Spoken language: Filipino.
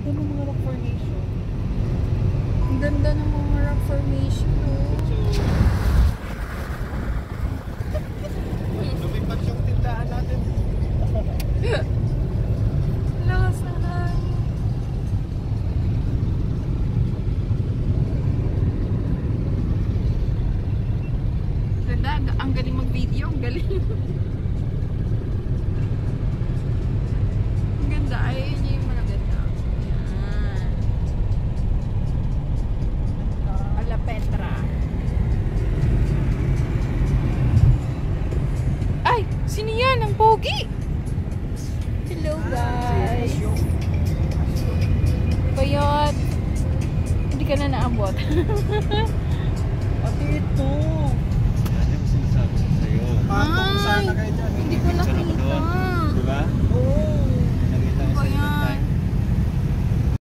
ganda ng mga rock formation. Ang ganda ng mga rock formation, no? Lumipat yung tindahan natin. Lakas na lang. Ganda, ang galing mag-video, ang galing. Ang ganda, ay yun yung mga ganda. Yan. Ala Petra. Ay! Sino yan? Ang pogi! Hello guys! Bayot! Hindi ka na naabot. Pati ito. Yan yung sinasabi ko sa'yo. Patong sana kayo dyan. Hindi ko nakita. Diba? Oo.